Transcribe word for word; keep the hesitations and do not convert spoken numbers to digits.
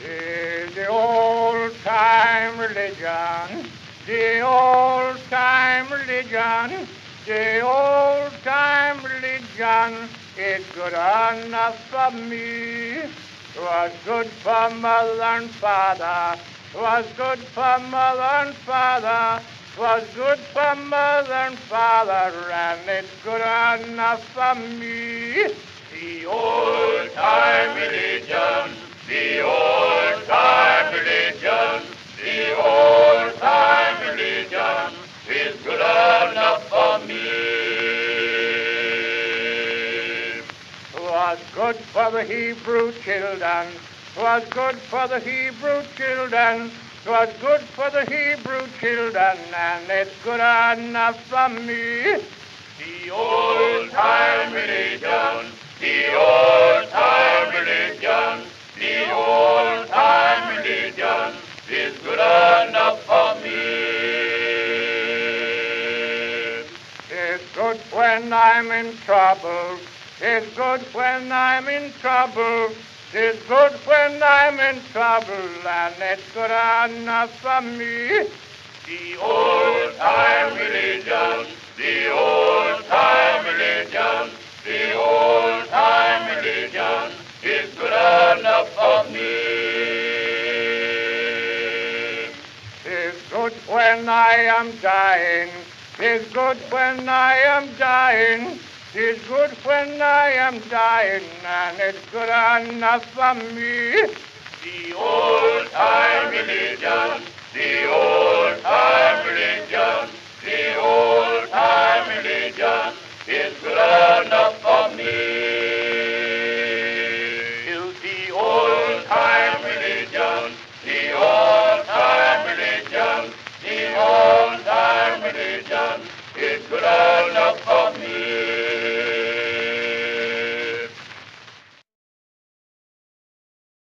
is the old-time religion, the old-time religion, the old-time religion is good enough for me. 'Twas good for mother and father, 'twas good for mother and father, 'twas good for mother and father, and it's good enough for me. The old-time religion, the old-time religion, the old-time religion is good enough for me. 'Twas good for the Hebrew children, 'twas good for the Hebrew children, 'twas good for the Hebrew children, and it's good enough for me. The old-time religion, the old-time religion, the old-time religion is good enough for me. It's good when I'm in trouble, it's good when I'm in trouble, it's good when I'm in trouble, and it's good enough for me. The old-time religion, the old-time religion, the old-time religion is good enough for me. It's good when I am dying, it's good when I am dying, it's good when I am dying, and it's good enough for me. The old-time religion, the old-time religion, the old-time religion is good enough for me. The old-time religion, the old-time religion, the old-time religion is good enough.